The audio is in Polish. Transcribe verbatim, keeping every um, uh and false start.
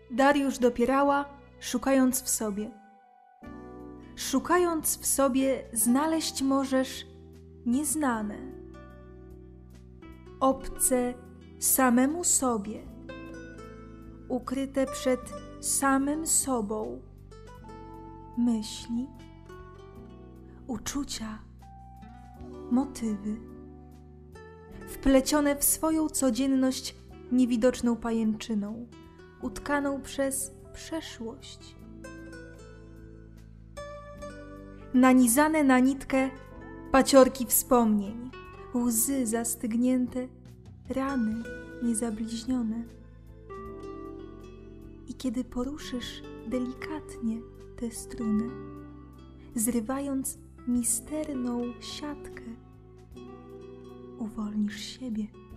Dariusz dopierała, szukając w sobie. Szukając w sobie, znaleźć możesz nieznane, obce samemu sobie, ukryte przed samym sobą myśli, uczucia, motywy, wplecione w swoją codzienność niewidoczną pajęczyną, utkaną przez przeszłość. Nanizane na nitkę paciorki wspomnień, łzy zastygnięte, rany niezabliźnione. I kiedy poruszysz delikatnie te struny, zrywając misterną siatkę, uwolnisz siebie.